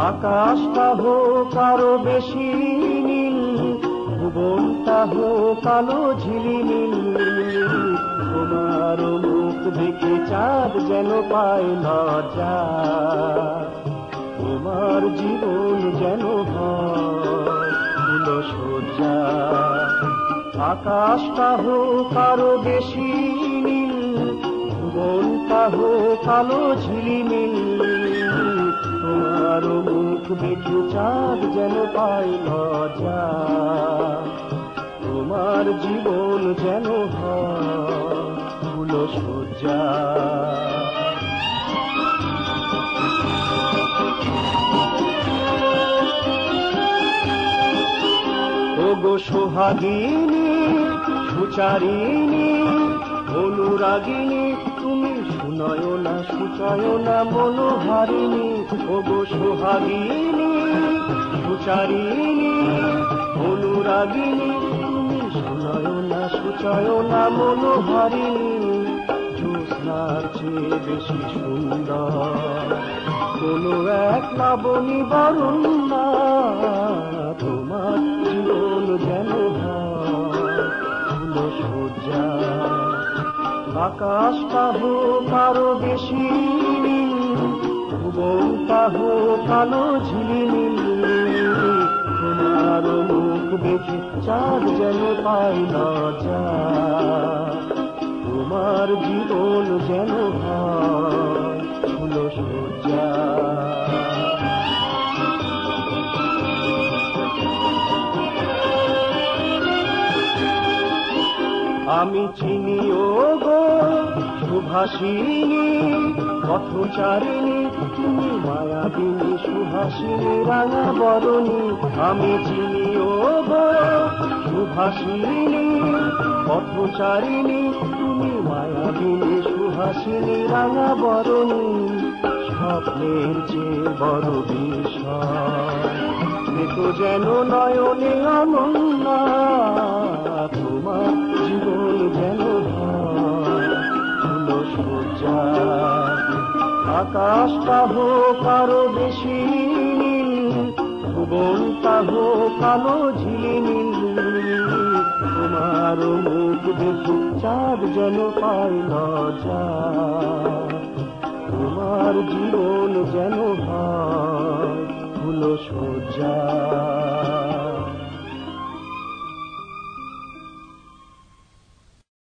আকাশটা হোক আরো বেশি নীল, ভুবনটা হোক আলো ঝিলিমিল, তোমার মুখ দেখে চাঁদ যেন পায় লজ্জা, তোমার জীবন যেন হয় ফুলশয্যা। আকাশটা হোক আরো বেশি নীল, ভুবনটা হোক আলো ঝিলিমিল, তোমার মুখ দেখে চাঁদ যেন পায় লজ্জা, তোমার জীবন যেন হয় ফুলশয্যা। ওগো সোহাগিনী সুচারিণী অনুরাগিনী, তুমি সুনয়না সুচয়না মনোহারিণী। ওগো সোহাগিনী সুচারিণী অনুরাগিনী, তুমি সুনয়না সুচয়না মনোহারিণী। জ্যোৎস্নার চেয়ে বেশি সুন্দর কোনো এক লাবণী বরণ না, তোমার জীবন যেন হয় ফুলশয্যা। আকাশটা হোক আরো বেশি নীল, ভুবনটা হোক আলো ঝিলিমিল, তোমার মুখ দেখে চাঁদ যেন পায় লজ্জা, তোমার জীবন যেন হয় ফুলশয্যা। আমি চিনি ওগো সুভাষিনী পথচারিণী, তুমি মায়াবিনী সুহাসিনী রাঙা বরণী। আমি চিনি ওগো সুভাষিনী পথচারিণী, তুমি মায়াবিনী সুহাসিনী রাঙা বরণী। স্বপ্নের চেয়ে বড় বিষয় দেখো যেন নয়নে অনন্যা, তোমার জীবন যেন হয় ফুলশয্যা। আকাশটা হোক আরো বেশি নীল, ভুবনটা হোক আলো ঝিলিমিল, তোমার মুখ দেখে চাঁদ যেন পায় লজ্জা, তোমার জীবন যেন হয় ফুলশয্যা।